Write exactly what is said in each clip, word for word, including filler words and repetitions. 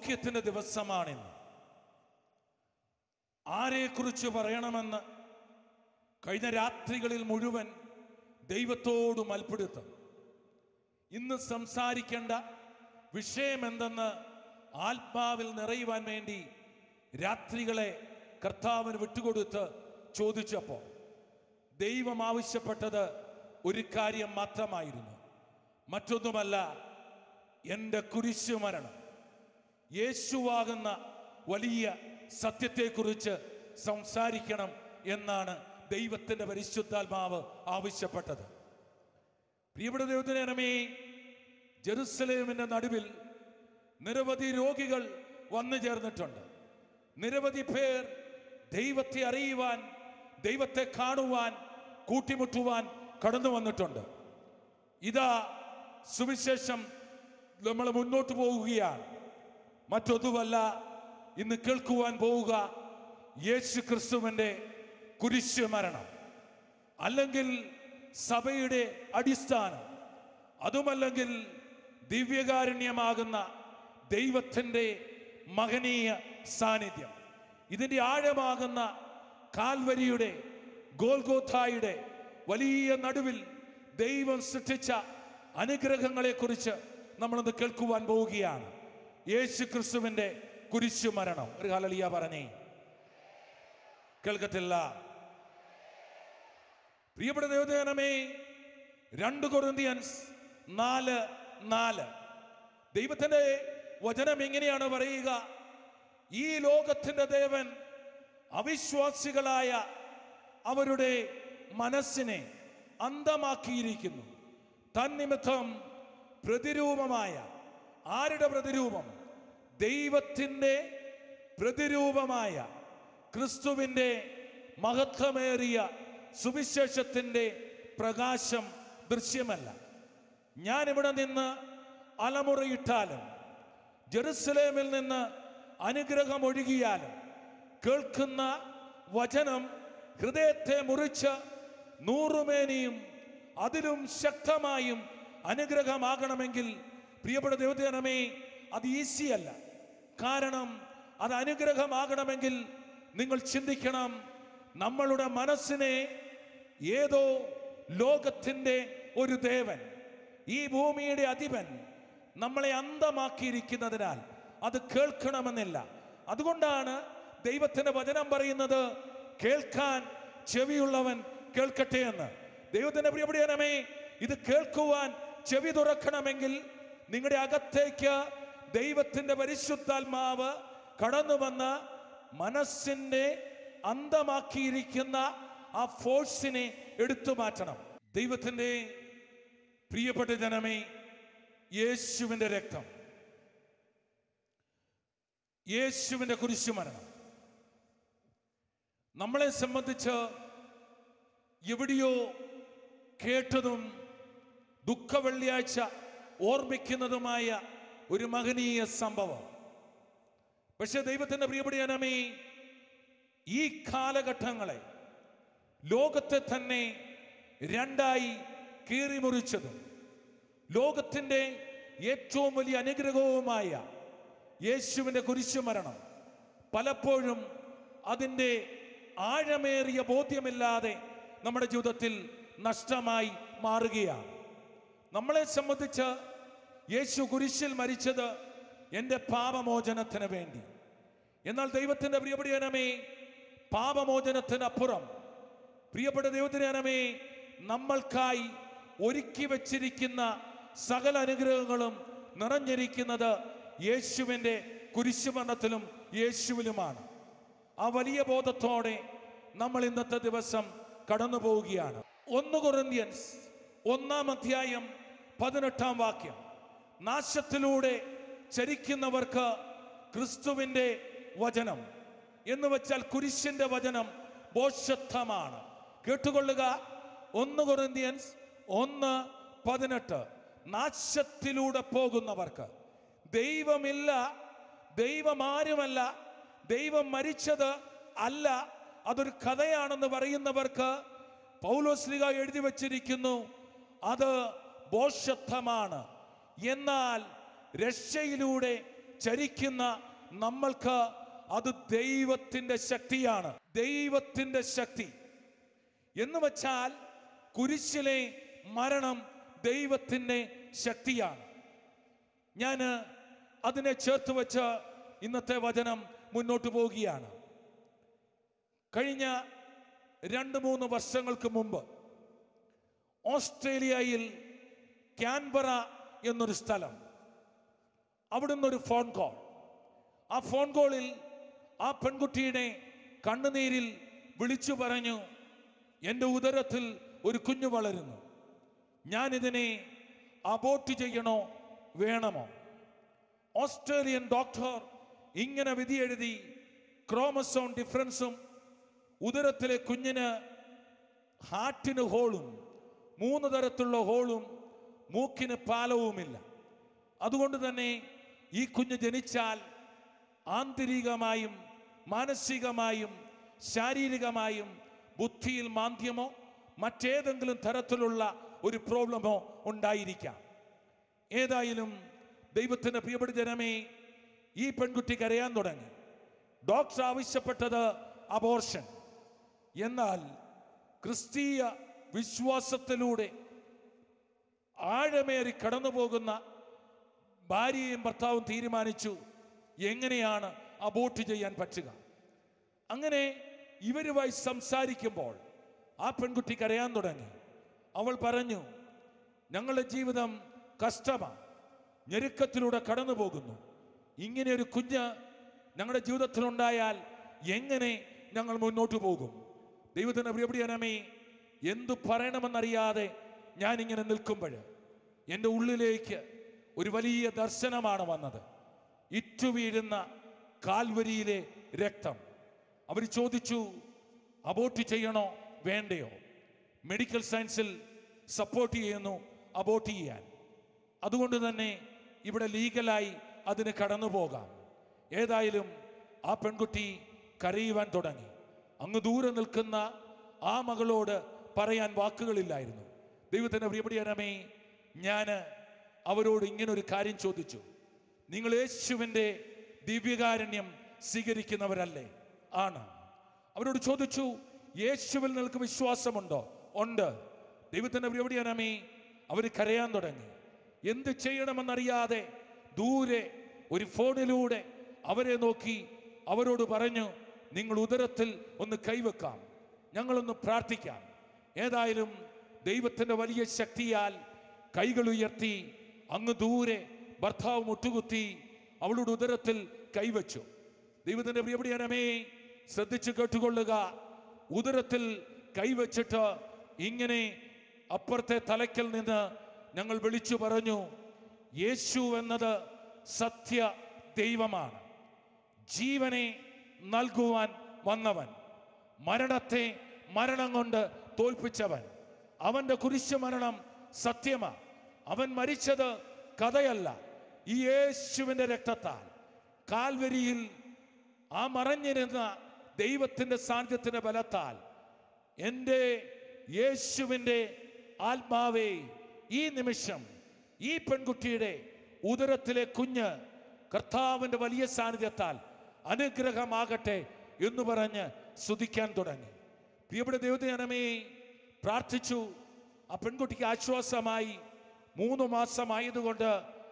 സൗഖ്യത്തിന്റെ ദിവസമാണിന്ന്. ആരെക്കുറിച്ച് പറയണമെന്ന് കഴിഞ്ഞ രാത്രികളിൽ മുഴുവൻ ദൈവത്തോട് മൽപ്പിടുത്തം. ഇന്ന് സംസാരിക്കേണ്ട വിഷയം എന്തെന്ന് ആത്മാവിൽ നിറയുവാൻ വേണ്ടി രാത്രികളെ കർത്താവിന് വിട്ടുകൊടുത്ത് ചോദിച്ചപ്പോൾ ദൈവം ആവശ്യപ്പെട്ടത് ഒരു കാര്യം മാത്രമായിരുന്നു. മറ്റൊന്നുമല്ല, എൻ്റെ കുരിശുമരണം, യേശുവാകുന്ന വലിയ സത്യത്തെക്കുറിച്ച് സംസാരിക്കണം എന്നാണ് ദൈവത്തിൻ്റെ പരിശുദ്ധാത്മാവ് ആവശ്യപ്പെട്ടത്. പ്രിയപ്പെട്ട ദൈവത്തിനേ, ജെറുസലേമിൻ്റെ നടുവിൽ നിരവധി രോഗികൾ വന്നു ചേർന്നിട്ടുണ്ട്. നിരവധി പേർ ദൈവത്തെ അറിയുവാൻ, ദൈവത്തെ കാണുവാൻ, കൂട്ടിമുട്ടുവാൻ കടന്നു വന്നിട്ടുണ്ട്. ഇതാ സുവിശേഷം നമ്മൾ മുന്നോട്ട് പോവുകയാണ്. മറ്റൊന്നുമല്ല, ഇന്ന് കേൾക്കുവാൻ പോവുക യേശു ക്രിസ്തുവിൻ്റെ കുരിശു മരണം, അല്ലെങ്കിൽ സഭയുടെ അടിസ്ഥാനം, അതുമല്ലെങ്കിൽ ദിവ്യകാരുണ്യമാകുന്ന ദൈവത്തിൻ്റെ മഹനീയ സാന്നിധ്യം. ഇതിൻ്റെ ആഴമാകുന്ന കാൽവരിയുടെ, ഗോൽഗോഥായുടെ വലിയ നടുവിൽ ദൈവം സൃഷ്ടിച്ച അനുഗ്രഹങ്ങളെക്കുറിച്ച് നമ്മളൊന്ന് കേൾക്കുവാൻ പോവുകയാണ്. യേശു ക്രിസ്തുവിൻ്റെ കുരിശു മരണം. ഒരു ഹല്ലേലൂയ പറഞ്ഞേ. കേൾക്കത്തില്ല? പ്രിയപ്പെട്ട ദൈവജനമേ, രണ്ട് കൊരിന്ത്യൻസ് നാല് നാല് ദൈവത്തിന്റെ വചനം എങ്ങനെയാണ് പറയുക? ഈ ലോകത്തിന്റെ ദേവൻ അവിശ്വാസികളായ അവരുടെ മനസ്സിനെ അന്ധമാക്കിയിരിക്കുന്നു. തന്നിമിത്തം പ്രതിരൂപമായ, ആരുടെ പ്രതിരൂപം? ദൈവത്തിൻ്റെ പ്രതിരൂപമായ ക്രിസ്തുവിൻ്റെ മഹത്വമേറിയ സുവിശേഷത്തിൻ്റെ പ്രകാശം ദൃശ്യമല്ല. ഞാനിവിടെ നിന്ന് അലമുറയിട്ടാലും, ജെറുസലേമിൽ നിന്ന് അനുഗ്രഹം ഒഴുകിയാലും, കേൾക്കുന്ന വചനം ഹൃദയത്തെ മുറിച്ച് നൂറുമേനിയും അതിലും ശക്തമായും അനുഗ്രഹമാകണമെങ്കിൽ പ്രിയപ്പെട്ട ദൈവജനമേ, അത് ഈസിയല്ല. കാരണം അത് അനുഗ്രഹമാകണമെങ്കിൽ നിങ്ങൾ ചിന്തിക്കണം, നമ്മളുടെ മനസ്സിനെ ഏതോ ലോകത്തിൻ്റെ ഒരു ദേവൻ, ഈ ഭൂമിയുടെ അധിപൻ നമ്മളെ അന്ധമാക്കിയിരിക്കുന്നതിനാൽ അത് കേൾക്കണമെന്നില്ല. അതുകൊണ്ടാണ് ദൈവത്തിൻ്റെ വചനം പറയുന്നത്, കേൾക്കാൻ ചെവിയുള്ളവൻ കേൾക്കട്ടെ എന്ന്. ദൈവത്തിൻ്റെ പ്രിയപ്പെട്ടവരേ, ഇത് കേൾക്കുവാൻ ചെവി തുറക്കണമെങ്കിൽ നിങ്ങളുടെ അകത്തേക്ക് ദൈവത്തിൻ്റെ പരിശുദ്ധാത്മാവ് കടന്നു വന്ന് മനസ്സിൻ്റെ അന്ധമാക്കിയിരിക്കുന്ന ആ ഫോഴ്സിനെ എടുത്തു മാറ്റണം. ദൈവത്തിൻ്റെ പ്രിയപ്പെട്ട ജനമേ, യേശുവിൻ്റെ രക്തം, യേശുവിൻ്റെ കുരിശുമരണം നമ്മളെ സംബന്ധിച്ച് എവിടെയോ കേട്ടതും ദുഃഖ വെള്ളിയാഴ്ച ഓർമ്മിക്കുന്നതുമായ ഒരു മഹനീയ സംഭവം. പക്ഷെ ദൈവത്തിൻ്റെ പ്രിയപ്പെട്ട ജനമേ, ഈ കാലഘട്ടങ്ങളെ, ലോകത്തെ തന്നെ രണ്ടായി കീറിമുറിച്ചതും ലോകത്തിൻ്റെ ഏറ്റവും വലിയ അനുഗ്രഹവുമായ യേശുവിൻ്റെ കുരിശുമരണം പലപ്പോഴും അതിൻ്റെ ആഴമേറിയ ബോധ്യമില്ലാതെ നമ്മുടെ ജീവിതത്തിൽ നഷ്ടമായി മാറുകയാണ്. നമ്മളെ സംബന്ധിച്ച് യേശു കുരിശിൽ മരിച്ചത് എൻ്റെ പാപമോചനത്തിന് വേണ്ടി. എന്നാൽ ദൈവത്തിൻ്റെ പ്രിയപ്പെട്ട ജനമേ, പാപമോചനത്തിനപ്പുറം പ്രിയപ്പെട്ട ദൈവത്തിൻ്റെ ജനമേ, നമ്മൾക്കായി ഒരുക്കി വച്ചിരിക്കുന്ന സകല അനുഗ്രഹങ്ങളും നിറഞ്ഞിരിക്കുന്നത് യേശുവിൻ്റെ കുരിശുമരണത്തിലും യേശുവിലുമാണ്. ആ വലിയ ബോധത്തോടെ നമ്മൾ ഇന്നത്തെ ദിവസം കടന്നു പോവുകയാണ്. ഒന്ന് കൊരിന്ത്യൻസ് ഒന്നാം അധ്യായം പതിനെട്ടാം വാക്യം, നാശത്തിലൂടെ ചരിക്കുന്നവർക്ക് ക്രിസ്തുവിൻ്റെ വചനം എന്ന് വെച്ചാൽ കുരിശിൻ്റെ വചനം ഭോഷത്വമാണ്. കേട്ടുകൊള്ളുക, ഒന്ന് കൊരിന്ത്യൻസ് ഒന്ന് പതിനെട്ട്. നാശത്തിലൂടെ പോകുന്നവർക്ക്, ദൈവമില്ല, ദൈവം ആരുമല്ല, ദൈവം മരിച്ചത് അല്ല, അതൊരു കഥയാണെന്ന് പറയുന്നവർക്ക് പൗലോസ്ലീഹ എഴുതി വച്ചിരിക്കുന്നു, അത് ഭോഷത്വമാണ്. എന്നാൽ രക്ഷയിലൂടെ ചരിക്കുന്ന നമ്മൾക്ക് അത് ദൈവത്തിൻ്റെ ശക്തിയാണ്. ദൈവത്തിൻ്റെ ശക്തി എന്ന് വച്ചാൽ കുരിശിലെ മരണം ദൈവത്തിൻ്റെ ശക്തിയാണ്. ഞാൻ അതിനെ ചേർത്ത് വെച്ച് ഇന്നത്തെ വചനം മുന്നോട്ട് പോവുകയാണ്. കഴിഞ്ഞ രണ്ട് മൂന്ന് വർഷങ്ങൾക്ക് മുമ്പ് ഓസ്ട്രേലിയയിൽ കാൻബറ എന്നൊരു സ്ഥലം, അവിടുന്ന് ഒരു ഫോൺ കോൾ. ആ ഫോൺ കോളിൽ ആ പെൺകുട്ടിയുടെ കണ്ണുനീരിൽ വിളിച്ചു പറഞ്ഞു, എൻ്റെ ഉദരത്തിൽ ഒരു കുഞ്ഞു വളരുന്നു, ഞാനിതിനെ അബോർട്ട് ചെയ്യണോ വേണമോ? ഓസ്ട്രേലിയൻ ഡോക്ടർ ഇങ്ങനെ വിധി എഴുതി, ക്രോമസോം ഡിഫറൻസും ഉദരത്തിലെ കുഞ്ഞിന് ഹാർട്ടിന് ഹോളും മൂന്ന് തരത്തിലുള്ള ഹോളും മൂക്കിന് പാലവുമില്ല. അതുകൊണ്ട് തന്നെ ഈ കുഞ്ഞ് ജനിച്ചാൽ ആന്തരികമായും മാനസികമായും ശാരീരികമായും ബുദ്ധിയിൽ മാന്ദ്യമോ മറ്റേതെങ്കിലും തരത്തിലുള്ള ഒരു പ്രോബ്ലമോ ഉണ്ടായിരിക്കാം. ഏതായാലും ദൈവത്തിൻ്റെ പ്രിയപ്പെട്ട ജനമേ, ഈ പെൺകുട്ടി കരയാൻ തുടങ്ങി. ഡോക്ടർ ആവശ്യപ്പെട്ടത് അബോർഷൻ. എന്നാൽ ക്രിസ്തീയ വിശ്വാസത്തിലൂടെ ആഴമേറി കടന്നു പോകുന്ന ഭാര്യയും ഭർത്താവും തീരുമാനിച്ചു എങ്ങനെയാണ് അബോർട്ട് ചെയ്യാൻ പറ്റുക. അങ്ങനെ ഇവരുമായി സംസാരിക്കുമ്പോൾ ആ പെൺകുട്ടി കരയാൻ തുടങ്ങി. അവൾ പറഞ്ഞു, ഞങ്ങളുടെ ജീവിതം കഷ്ടമാണ്, ഞെരുക്കത്തിലൂടെ കടന്നു പോകുന്നു. ഇങ്ങനെ ഒരു കുഞ്ഞ് ഞങ്ങളുടെ ജീവിതത്തിലുണ്ടായാൽ എങ്ങനെ ഞങ്ങൾ മുന്നോട്ട് പോകും? ദൈവത്തിൻ്റെ പ്രിയപ്പെട്ടവനേ, എന്തു പറയണമെന്നറിയാതെ ഞാനിങ്ങനെ നിൽക്കുമ്പോൾ എൻ്റെ ഉള്ളിലേക്ക് ഒരു വലിയ ദർശനമാണ് വന്നത്. ഇറ്റുവീഴുന്ന കാൽവരിയിലെ രക്തം. അവർ ചോദിച്ചു, അബോർട്ട് ചെയ്യണോ വേണ്ടയോ? മെഡിക്കൽ സയൻസിൽ സപ്പോർട്ട് ചെയ്യുന്നു അബോർട്ട് ചെയ്യാൻ. അതുകൊണ്ട് തന്നെ ഇവിടെ ലീഗലായി അതിന് കടന്നു പോകാം. ഏതായാലും ആ പെൺകുട്ടി കരയുവാൻ തുടങ്ങി. അങ്ങ് ദൂരെ നിൽക്കുന്ന ആ മകളോട് പറയാൻ വാക്കുകളില്ലായിരുന്നു. ദൈവത്തിൻ്റെ പ്രിയപ്പെട്ടവനേ, ഞാൻ അവരോട് ഇങ്ങനൊരു കാര്യം ചോദിച്ചു, നിങ്ങൾ യേശുവിൻ്റെ ദിവ്യകാരുണ്യം സ്വീകരിക്കുന്നവരല്ലേ? ആണ്. അവരോട് ചോദിച്ചു, യേശുവിൽ നിങ്ങൾക്ക് വിശ്വാസമുണ്ടോ? ഉണ്ട്. ദൈവത്തിൻ്റെ പ്രിയപ്പെട്ടവനേ, അവർ കരയാൻ തുടങ്ങി. എന്ത് ചെയ്യണമെന്നറിയാതെ ദൂരെ ഒരു ഫോണിലൂടെ അവരെ നോക്കി അവരോട് പറഞ്ഞു, നിങ്ങൾ ഉദരത്തിൽ ഒന്ന് കൈവെക്കാം, ഞങ്ങളൊന്ന് പ്രാർത്ഥിക്കാം. ഏതായാലും ദൈവത്തിൻ്റെ വലിയ ശക്തിയാൽ കൈകൾ ഉയർത്തി അങ്ങ് ദൂരെ ഭർത്താവ് മുട്ടുകുത്തി അവളുടെ ഉദരത്തിൽ കൈവച്ചു. ദൈവത്തിൻ്റെ പ്രിയപ്പെട്ടവനേ, ശ്രദ്ധിച്ചു കേട്ടുകൊള്ളുക. ഉദരത്തിൽ കൈവച്ചിട്ട് ഇങ്ങനെ അപ്പുറത്തെ തലയ്ക്കൽ നിന്ന് ഞങ്ങൾ വിളിച്ചു പറഞ്ഞു, യേശു എന്നത് സത്യ ദൈവമാണ്, ജീവനെ നൽകുവാൻ വന്നവൻ, മരണത്തെ മരണം കൊണ്ട് തോൽപ്പിച്ചവൻ. അവൻ്റെ കുരിശ് മരണം സത്യമാണ്. അവൻ മരിച്ചത് കഥയല്ല. ഈ യേശുവിൻ്റെ രക്തത്താൽ കാൽവരിയിൽ ആ മറഞ്ഞിരുന്ന ദൈവത്തിൻ്റെ സാന്നിധ്യത്തിൻ്റെ ബലത്താൽ എൻ്റെ യേശുവിൻ്റെ ആത്മാവേ, ഈ നിമിഷം ഈ പെൺകുട്ടിയുടെ ഉദരത്തിലെ കുഞ്ഞ് കർത്താവിൻ്റെ വലിയ സാന്നിധ്യത്താൽ അനുഗ്രഹമാകട്ടെ എന്ന് പറഞ്ഞ് സ്തുതിക്കാൻ തുടങ്ങി. പ്രിയപ്പെട്ട ദൈവജനമേ, പ്രാർത്ഥിച്ചു. ആ പെൺകുട്ടിക്ക് ആശ്വാസമായി. മൂന്ന് മാസമായതുകൊണ്ട്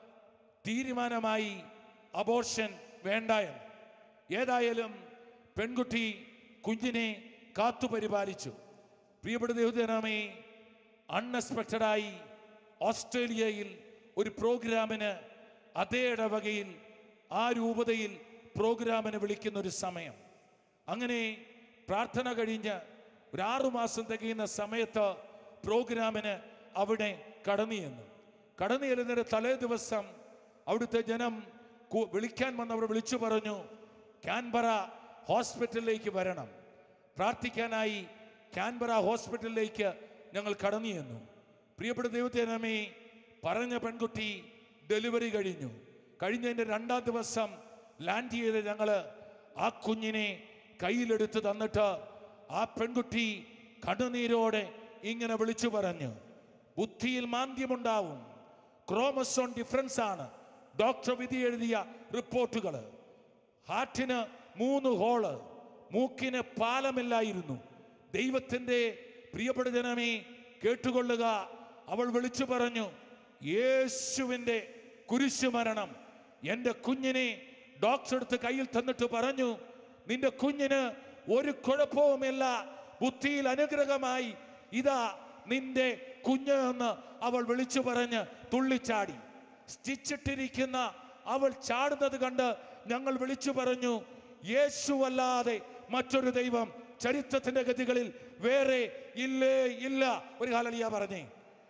തീരുമാനമായി അബോർഷൻ വേണ്ട എന്ന്. ഏതായാലും പെൺകുട്ടി കുഞ്ഞിനെ കാത്തുപരിപാലിച്ചു. പ്രിയപ്പെട്ട ദൈവജനമേ, അൺഎക്സ്പെക്റ്റഡായി ഓസ്ട്രേലിയയിൽ ഒരു പ്രോഗ്രാമിന് അതേ ഇടവകയിൽ ആ രൂപതയിൽ പ്രോഗ്രാമിന് വിളിക്കുന്ന ഒരു സമയം. അങ്ങനെ പ്രാർത്ഥന കഴിഞ്ഞ് ഒരു ആറുമാസം തികയുന്ന സമയത്ത് പ്രോഗ്രാമിന് അവിടെ കടന്നു ചെന്നു. കടന്നു ചെല്ലുന്നതിന് തലേ ദിവസം അവിടുത്തെ ജനം വിളിക്കാൻ വന്നവർ വിളിച്ചു പറഞ്ഞു, കാൻബറ ഹോസ്പിറ്റലിലേക്ക് വരണം. പ്രാർത്ഥിക്കാനായി കാൻബറ ഹോസ്പിറ്റലിലേക്ക് ഞങ്ങൾ കടന്നു ചെന്നു. പ്രിയപ്പെട്ട ദൈവജനമേ, പറഞ്ഞ പെൺകുട്ടി ഡെലിവറി കഴിഞ്ഞു. കഴിഞ്ഞതിൻ്റെ രണ്ടാം ദിവസം ലാൻഡ് ചെയ്ത് ഞങ്ങൾ ആ കുഞ്ഞിനെ കയ്യിലെടുത്ത് തന്നിട്ട് ആ പെൺകുട്ടി കണ്ണുനീരോടെ ഇങ്ങനെ വിളിച്ചു പറഞ്ഞു, ബുദ്ധിയിൽ മാന്ദ്യമുണ്ടാവും, ക്രോമസോൺ ഡിഫറൻസ് ആണ്, ഡോക്ടർ വിധി എഴുതിയ റിപ്പോർട്ടുകൾ. ഹാർട്ടിന് മൂന്ന് ഹോള്, മൂക്കിന് പാലമില്ലായിരുന്നു. ദൈവത്തിൻ്റെ പ്രിയപ്പെട്ട ജനമേ കേട്ടുകൊള്ളുക. അവൾ വിളിച്ചു പറഞ്ഞു, യേശുവിൻ്റെ കുരിശുമരണം എൻ്റെ കുഞ്ഞിനെ ഡോക്ടർ എടുത്ത് കയ്യിൽ തന്നിട്ട് പറഞ്ഞു, നിന്റെ കുഞ്ഞിന് ഒരു കുഴപ്പവുമില്ല, ബുദ്ധിയിൽ അനുഗ്രഹമായി, ഇതാ നിന്റെ കുഞ്ഞ് എന്ന് അവൾ വിളിച്ചു പറഞ്ഞ് തുള്ളിച്ചാടി. സ്റ്റിച്ചിട്ടിരിക്കുന്ന അവൾ ചാടുന്നത് കണ്ട് ഞങ്ങൾ വിളിച്ചു പറഞ്ഞു, യേശുവല്ലാതെ മറ്റൊരു ദൈവം ചരിത്രത്തിന്റെ ഗതികളിൽ വേറെ ഇല്ലേ ഇല്ല. ഒരു ഹല്ലേലൂയ പറഞ്ഞേ.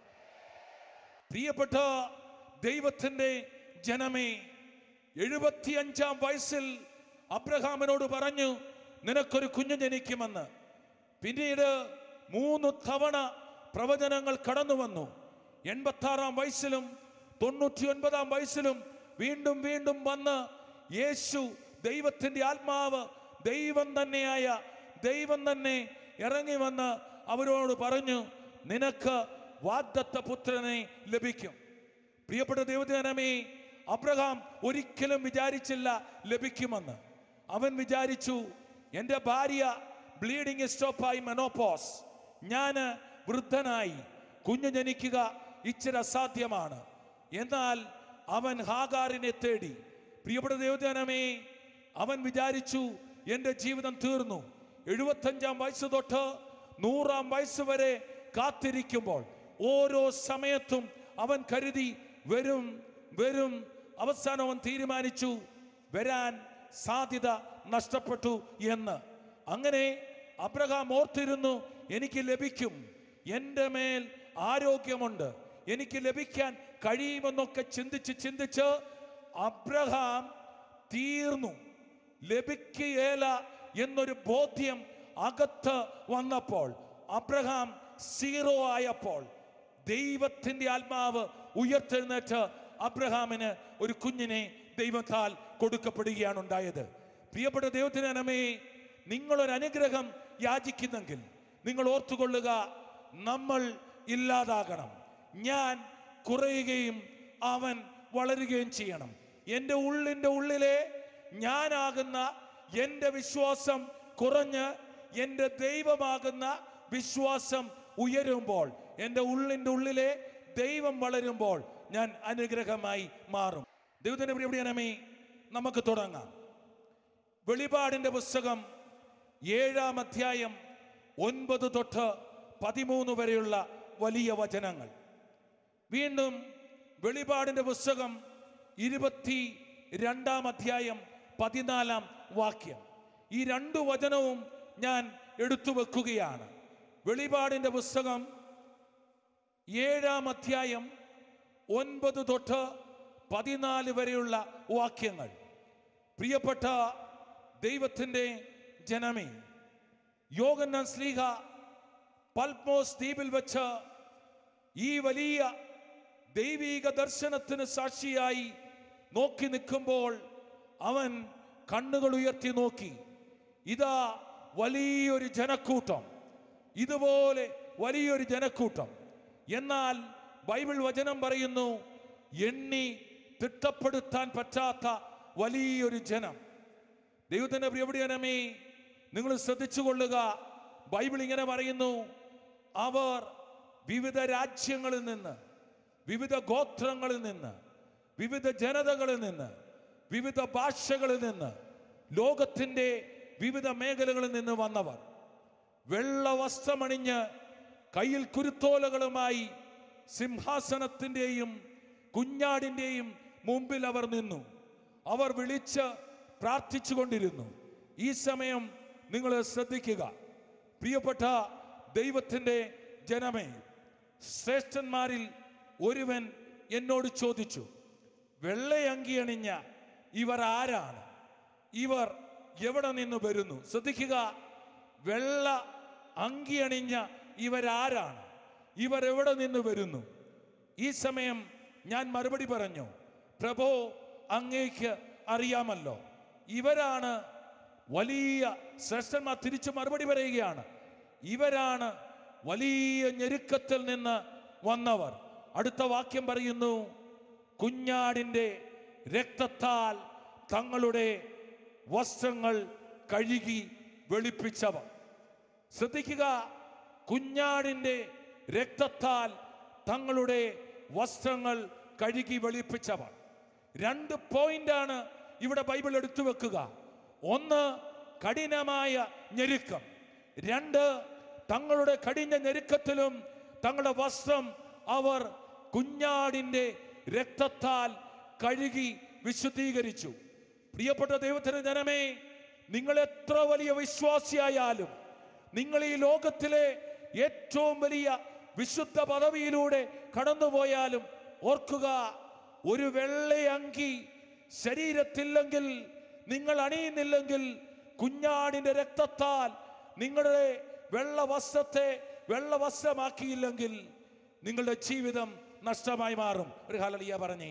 പ്രിയപ്പെട്ട ദൈവത്തിന്റെ ജനമേ, എഴുപത്തിയഞ്ചാം വയസ്സിൽ അബ്രഹാമിനോട് പറഞ്ഞു, നിനക്കൊരു കുഞ്ഞ് ജനിക്കുമെന്ന്. പിന്നീട് മൂന്ന് തവണ പ്രവചനങ്ങൾ കടന്നു വന്നു. എൺപത്തി ആറാം വയസ്സിലും തൊണ്ണൂറ്റി ഒൻപതാം വയസ്സിലും വീണ്ടും വീണ്ടും വന്ന് യേശു ദൈവത്തിന്റെ ആത്മാവ്, ദൈവം തന്നെയായ ദൈവം തന്നെ ഇറങ്ങി വന്ന് അവരോട് പറഞ്ഞു, നിനക്ക് വാഗ്ദത്ത പുത്രനെ ലഭിക്കും. പ്രിയപ്പെട്ട ദൈവജനമേ, അബ്രഹാം ഒരിക്കലും വിചാരിച്ചില്ല ലഭിക്കുമെന്ന്. അവൻ വിചാരിച്ചു, എൻ്റെ ഭാര്യ ബ്ലീഡിങ് സ്റ്റോപ്പായി, മെനോപോസ്, ഞാൻ വൃദ്ധനായി, കുഞ്ഞ് ജനിക്കുക ഇച്ചിരി അസാധ്യമാണ്. എന്നാൽ അവൻ ഹാഗാറിനെ തേടി. പ്രിയപ്പെട്ട ദൈവജനമേ, അവൻ വിചാരിച്ചു എൻ്റെ ജീവിതം തീർന്നു. എഴുപത്തഞ്ചാം വയസ്സ് തൊട്ട് നൂറാം വയസ്സ് വരെ കാത്തിരിക്കുമ്പോൾ ഓരോ സമയത്തും അവൻ കരുതി വരും വരും. അവസാനം അവൻ തീരുമാനിച്ചു വരാൻ സാധ്യത നഷ്ടപ്പെട്ടു എന്ന്. അങ്ങനെ അബ്രഹാം ഓർത്തിരുന്നു, എനിക്ക് ലഭിക്കും, എൻ്റെ മേൽ ആരോഗ്യമുണ്ട്, എനിക്ക് ലഭിക്കാൻ കഴിയുമെന്നൊക്കെ ചിന്തിച്ച് ചിന്തിച്ച് അബ്രഹാം തീർന്നു. ലഭിക്കുകയില്ല എന്നൊരു ബോധ്യം അകത്ത് വന്നപ്പോൾ, അബ്രഹാം സീറോ ആയപ്പോൾ, ദൈവത്തിന്റെ ആത്മാവ് ഉയർത്തെഴുന്നേറ്റ് അബ്രഹാമിന് ഒരു കുഞ്ഞിനെ ദൈവത്താൽ കൊടുക്കപ്പെടുകയാണ് ഉണ്ടായത്. പ്രിയപ്പെട്ട ദൈവത്തിനമേ, നിങ്ങളൊരു അനുഗ്രഹം യാചിക്കുന്നെങ്കിൽ നിങ്ങൾ ഓർത്തുകൊള്ളുക, നമ്മൾ ഇല്ലാതാകണം. ഞാൻ കുറയുകയും അവൻ വളരുകയും ചെയ്യണം. എൻ്റെ ഉള്ളിൻ്റെ ഉള്ളിലെ ഞാനാകുന്ന എൻ്റെ വിശ്വാസം കുറഞ്ഞ് എൻ്റെ ദൈവമാകുന്ന വിശ്വാസം ഉയരുമ്പോൾ, എൻ്റെ ഉള്ളിൻ്റെ ഉള്ളിലെ ദൈവം വളരുമ്പോൾ ഞാൻ അനുഗ്രഹമായി മാറും. ദൈവത്തിന്റെ പ്രിയപ്പെട്ടവരേ, നമുക്ക് തുടങ്ങാം. വെളിപാടിന്റെ പുസ്തകം ഏഴാം അധ്യായം ഒൻപത് തൊട്ട് പതിമൂന്ന് വരെയുള്ള വലിയ വചനങ്ങൾ. വീണ്ടും വെളിപാടിന്റെ പുസ്തകം ഇരുപത്തി രണ്ടാം അധ്യായം പതിനാലാം വാക്യം. ഈ രണ്ടു വചനവും ഞാൻ എടുത്തു വെക്കുകയാണ്. വെളിപാടിന്റെ പുസ്തകം ഏഴാം അധ്യായം ഒൻപത് തൊട്ട് പതിനാല് വരെയുള്ള വാക്യങ്ങൾ. പ്രിയപ്പെട്ട ദൈവത്തിന്റെ ജനമേ, യോഹന്നാൻ ശ്ലീഹ പത്മോസ് ദ്വീപിൽ വെച്ച് ഈ വലിയ ദൈവിക ദർശനത്തിന് സാക്ഷിയായി നോക്കി നിൽക്കുമ്പോൾ അവൻ കണ്ണുകൾ ഉയർത്തി നോക്കി. ഇതാ വലിയൊരു ജനക്കൂട്ടം, ഇതുപോലെ വലിയൊരു ജനക്കൂട്ടം. എന്നാൽ ബൈബിൾ വചനം പറയുന്നു, എണ്ണി തിട്ടപ്പെടുത്താൻ പറ്റാത്ത വലിയൊരു ജനം. ദൈവത്തിന്റെ പ്രിയപ്പെട്ടവരേ, നിങ്ങൾ ശ്രദ്ധിച്ചു കൊള്ളുക. ബൈബിൾ ഇങ്ങനെ പറയുന്നു, അവർ വിവിധ രാജ്യങ്ങളിൽ നിന്ന്, വിവിധ ഗോത്രങ്ങളിൽ നിന്ന്, വിവിധ ജനതകളിൽ നിന്ന്, വിവിധ ഭാഷകളിൽ നിന്ന്, ലോകത്തിന്റെ വിവിധ മേഖലകളിൽ നിന്ന് വന്നവർ. വെള്ള വസ്ത്രമണിഞ്ഞ് കയ്യിൽ കുരുത്തോലകളുമായി സിംഹാസനത്തിൻ്റെയും കുഞ്ഞാടിൻ്റെയും മുമ്പിൽ അവർ നിന്നു. അവർ വിളിച്ച് പ്രാർത്ഥിച്ചു കൊണ്ടിരുന്നു. ഈ സമയം നിങ്ങൾ ശ്രദ്ധിക്കുക. പ്രിയപ്പെട്ട ദൈവത്തിൻ്റെ ജനമേ, ശ്രേഷ്ഠന്മാരിൽ ഒരുവൻ എന്നോട് ചോദിച്ചു, വെള്ളയങ്കി അണിഞ്ഞ ഇവർ ആരാണ്? ഇവർ എവിടെ നിന്ന് വരുന്നു? ശ്രദ്ധിക്കുക, വെള്ള അങ്കി അണിഞ്ഞ ഇവരാരാണ്? ഇവർ എവിടെ നിന്ന് വരുന്നു? ഈ സമയം ഞാൻ മറുപടി പറഞ്ഞു, പ്രഭോ, അങ്ങേക്ക് അറിയാമല്ലോ. ഇവരാണ് വലിയ ശ്രേഷ്ഠന്മാർ. തിരിച്ചു മറുപടി പറയുകയാണ്, ഇവരാണ് വലിയ ഞെരുക്കത്തിൽ നിന്ന് വന്നവർ. അടുത്ത വാക്യം പറയുന്നു, കുഞ്ഞാടിൻ്റെ രക്തത്താൽ തങ്ങളുടെ വസ്ത്രങ്ങൾ കഴുകി വെളുപ്പിച്ചവർ. ശ്രദ്ധിക്കുക, കുഞ്ഞാടിന്റെ രക്തത്താൽ തങ്ങളുടെ വസ്ത്രങ്ങൾ കഴുകി വെളുപ്പിച്ചവർ. രണ്ട് പോയിന്റാണ് ഇവിടെ ബൈബിൾ എടുത്തു വെക്കുക. ഒന്ന്, കഠിനമായ ഞെരുക്കം. രണ്ട്, തങ്ങളുടെ കഠിന ഞെരുക്കത്തിലും തങ്ങളുടെ വസ്ത്രം അവർ കുഞ്ഞാടിന്റെ രക്തത്താൽ കഴുകി വിശുദ്ധീകരിച്ചു. പ്രിയപ്പെട്ട ദൈവത്തിന്റെ ജനമേ, നിങ്ങൾ എത്ര വലിയ വിശ്വാസിയായാലും, നിങ്ങൾ ഈ ലോകത്തിലെ ഏറ്റവും വലിയ വിശുദ്ധ പദവിയിലൂടെ കടന്നുപോയാലും, ഓർക്കുക, ഒരു വെള്ളയങ്കി ശരീരത്തില്ലെങ്കിൽ, നിങ്ങൾ അണിയുന്നില്ലെങ്കിൽ, കുഞ്ഞാടിന്റെ രക്തത്താൽ നിങ്ങളുടെ വെള്ള വസ്ത്രത്തെ വെള്ള വസ്ത്രമാക്കിയില്ലെങ്കിൽ നിങ്ങളുടെ ജീവിതം നഷ്ടമായി മാറും. ഒരു ഹല്ലേലൂയ പറഞ്ഞേ.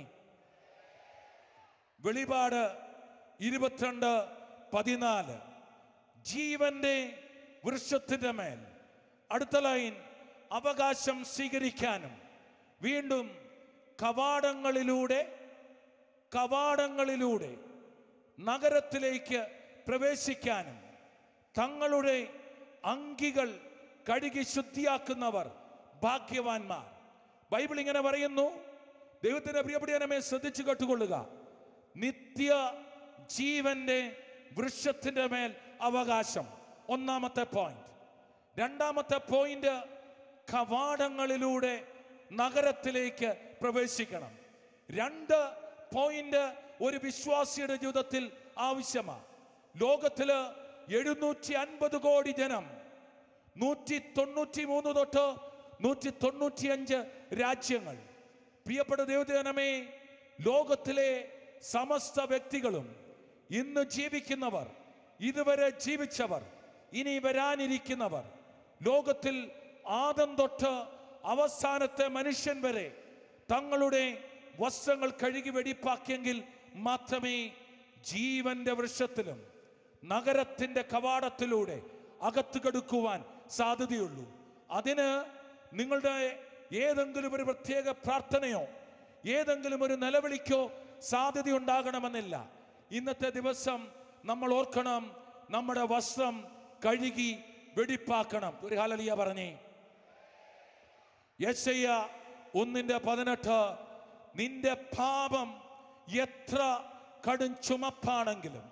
വെളിപാട് ഇരുപത്തിരണ്ട് പതിനാല്, ജീവന്റെ വൃക്ഷത്തിന്റെ മേൽ, അടുത്ത ലൈൻ, അവകാശം സ്വീകരിക്കാനും വീണ്ടും കവാടങ്ങളിലൂടെ കവാടങ്ങളിലൂടെ നഗരത്തിലേക്ക് പ്രവേശിക്കാനും തങ്ങളുടെ അങ്കികൾ കഴുകി ശുദ്ധിയാക്കുന്നവർ ഭാഗ്യവാന്മാർ. ബൈബിൾ ഇങ്ങനെ പറയുന്നു. ദൈവത്തിന്റെ പ്രിയപ്പെട്ടവനെ ശ്രദ്ധിച്ചു കേട്ടുകൊള്ളുക. നിത്യ ജീവന്റെ വൃക്ഷത്തിന്റെ മേൽ അവകാശം, ഒന്നാമത്തെ പോയിന്റ്. രണ്ടാമത്തെ പോയിന്റ്, കവാടങ്ങളിലൂടെ നഗരത്തിലേക്ക് പ്രവേശിക്കണം. രണ്ട് പോയിന്റ് ഒരു വിശ്വാസിയുടെ ജീവിതത്തിൽ ആവശ്യമാണ്. ലോകത്തില് എഴുന്നൂറ്റി അൻപത് കോടി ജനം, നൂറ്റി തൊണ്ണൂറ്റി മൂന്ന് തൊട്ട് നൂറ്റി തൊണ്ണൂറ്റി അഞ്ച് രാജ്യങ്ങൾ. പ്രിയപ്പെട്ട ദൈവജനമേ, ലോകത്തിലെ സമസ്ത വ്യക്തികളും, ഇന്ന് ജീവിക്കുന്നവർ, ഇതുവരെ ജീവിച്ചവർ, ഇനി വരാനിരിക്കുന്നവർ, ലോകത്തിൽ ആദം തൊട്ട് അവസാനത്തെ മനുഷ്യൻ വരെ തങ്ങളുടെ വസ്ത്രങ്ങൾ കഴുകി വെടിപ്പാക്കിയെങ്കിൽ മാത്രമേ ജീവന്റെ വൃക്ഷത്തിലും നഗരത്തിന്റെ കവാടത്തിലൂടെ അകത്ത് കടക്കുവാൻ സാധ്യതയുള്ളൂ. അതിന് നിങ്ങളുടെ ഏതെങ്കിലും ഒരു പ്രത്യേക പ്രാർത്ഥനയോ ഏതെങ്കിലും ഒരു നിലവിളിക്കോ സാധ്യതയുണ്ടാകണമെന്നില്ല. ഇന്നത്തെ ദിവസം നമ്മൾ ഓർക്കണം, നമ്മുടെ വസ്ത്രം കഴുകി വെടിപ്പാക്കണം. ഒരു ഹല്ലേലൂയ പറഞ്ഞേ. യെശയ്യാ ഒന്നിന്റെ പതിനെട്ട്, നിന്റെ പാപം എത്ര കടും ചുമപ്പാണെങ്കിലും,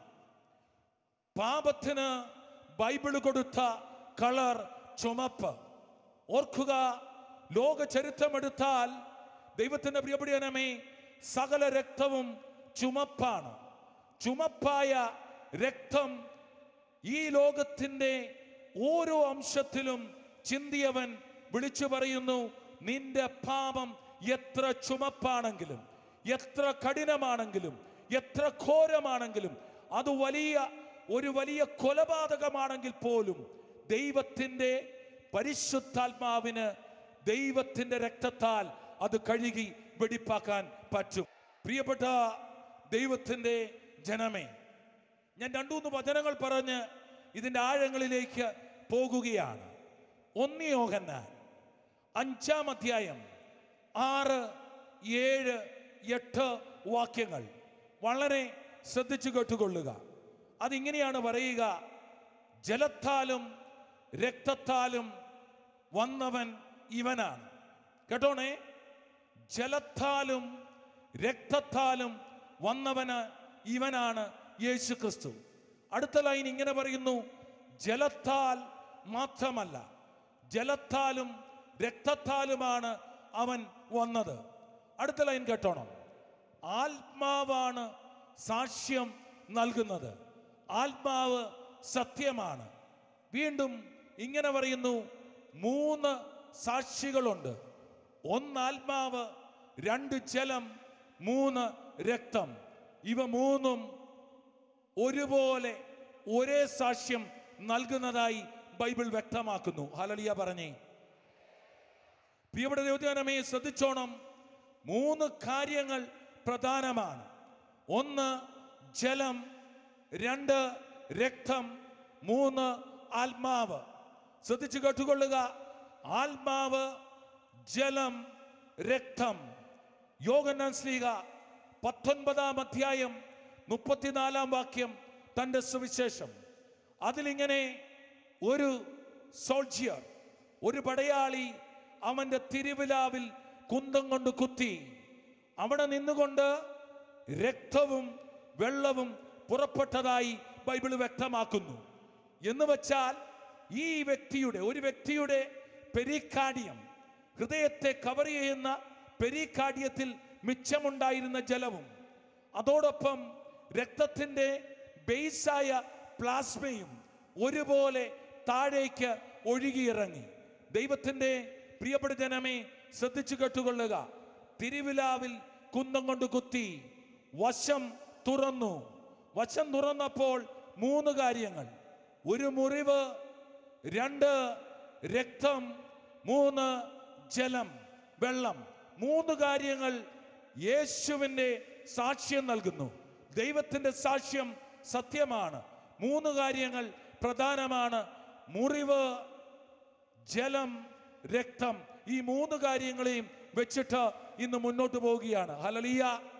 പാപത്തിന് ബൈബിൾ കൊടുത്ത കളർ ചുമപ്പ്. ഓർക്കുക, ലോക ചരിത്രമെടുത്താൽ ദൈവത്തിന്റെ പ്രിയപ്പെട്ടവനെ, സകല രക്തവും ചുമപ്പാണ്. ചുമപ്പായ രക്തം ഈ ലോകത്തിന്റെ ഓരോ അംശത്തിലും ചിന്തിയവൻ വിളിച്ചു പറയുന്നു, നിന്റെ പാപം എത്ര ചുമപ്പാണെങ്കിലും, എത്ര കഠിനമാണെങ്കിലും, എത്ര ഘോരമാണെങ്കിലും, അത് വലിയ ഒരു വലിയ കൊലപാതകമാണെങ്കിൽ പോലും ദൈവത്തിന്റെ പരിശുദ്ധാത്മാവിന് ദൈവത്തിന്റെ രക്തത്താൽ അത് കഴുകി വെടിപ്പാക്കാൻ പറ്റും. പ്രിയപ്പെട്ട ദൈവത്തിന്റെ ജനമേ, ഞാൻ രണ്ടൂന്ന് വചനങ്ങൾ പറഞ്ഞ് ഇതിന്റെ ആഴങ്ങളിലേക്ക് പോകുകയാണ്. ഒന്ന് യോഹന്നാൻ അഞ്ചാം അധ്യായം ആറ് ഏഴ് എട്ട് വാക്യങ്ങൾ വളരെ ശ്രദ്ധിച്ചു കേട്ടുകൊള്ളുക. അതിങ്ങനെയാണ് പറയുക, ജലത്താലും രക്തത്താലും വന്നവൻ ഇവനാണ്. കേട്ടോണേ, ജലത്താലും രക്തത്താലും വന്നവന് ഇവനാണ് യേശു ക്രിസ്തു. അടുത്ത ലൈൻ ഇങ്ങനെ പറയുന്നു, ജലത്താൽ മാത്രമല്ല, ജലത്താലും രക്തത്താലുമാണ് അവൻ വന്നത്. അടുത്ത ലൈൻ കേട്ടോണം, ആത്മാവാണ് സാക്ഷ്യം നൽകുന്നത്, ആത്മാവ് സത്യമാണ്. വീണ്ടും ഇങ്ങനെ പറയുന്നു, മൂന്ന് സാക്ഷികളുണ്ട്, ഒന്ന് ആത്മാവ്, രണ്ട് ജലം, മൂന്ന് രക്തം. ഇവ മൂന്നും ഒരുപോലെ ഒരേ സാക്ഷ്യം നൽകുന്നതായി ബൈബിൾ വ്യക്തമാക്കുന്നു. ഹല്ലേലൂയ പറഞ്ഞേ. പ്രിയപ്പെട്ട ദൈവജനമേ, ശ്രദ്ധിച്ചോണം, മൂന്ന് കാര്യങ്ങൾ പ്രധാനമാണ്. ഒന്ന് ജലം, രണ്ട് രക്തം, മൂന്ന് ആത്മാവ്. ശ്രദ്ധിച്ചു കേട്ടുകൊള്ളുക, ആത്മാവ്, ജലം, രക്തം. യോഹന്നാൻ ശ്ലീഹ പത്തൊൻപതാം അധ്യായം മുപ്പത്തിനാലാം വാക്യം തൻ്റെ സുവിശേഷം. അതിലിങ്ങനെ ഒരു സോൾജിയർ, ഒരു പടയാളി അവന്റെ തിരുവിലാവിൽ കുന്തം കൊണ്ട് കുത്തി. അവിടെ നിന്നുകൊണ്ട് രക്തവും വെള്ളവും പുറപ്പെട്ടതായി ബൈബിൾ വ്യക്തമാക്കുന്നു. എന്ന് വച്ചാൽ ഈ വ്യക്തിയുടെ ഒരു വ്യക്തിയുടെ പെരിക്കാർഡിയം, ഹൃദയത്തെ കവർ ചെയ്യുന്ന പെരിക്കാർഡിയത്തിൽ മിച്ചമുണ്ടായിരുന്ന ജലവും അതോടൊപ്പം രക്തത്തിൻ്റെ ബേസായ പ്ലാസ്മയും ഒരുപോലെ താഴേക്ക് ഒഴുകിയിറങ്ങി. ദൈവത്തിൻ്റെ പ്രിയപ്പെട്ട ജനമേ, ശ്രദ്ധിച്ചു കേട്ടുകൊള്ളുക. തിരുവിലാവിൽ കുന്തം കൊണ്ട് കുത്തി, വശം തുറന്നു. വശം തുറന്നപ്പോൾ മൂന്ന് കാര്യങ്ങൾ: ഒരു മുറിവ്, രണ്ട് രക്തം, മൂന്ന് ജലം, വെള്ളം. മൂന്ന് കാര്യങ്ങൾ യേശുവിൻ്റെ സാക്ഷ്യം നൽകുന്നു. ദൈവത്തിൻ്റെ സാക്ഷ്യം സത്യമാണ്. മൂന്ന് കാര്യങ്ങൾ പ്രധാനമാണ്: മുറിവ്, ജലം, രക്തം. ഈ മൂന്ന് കാര്യങ്ങളെയും വെച്ചിട്ട് ഇന്ന് മുന്നോട്ട് പോവുകയാണ്. ഹല്ലേലൂയ.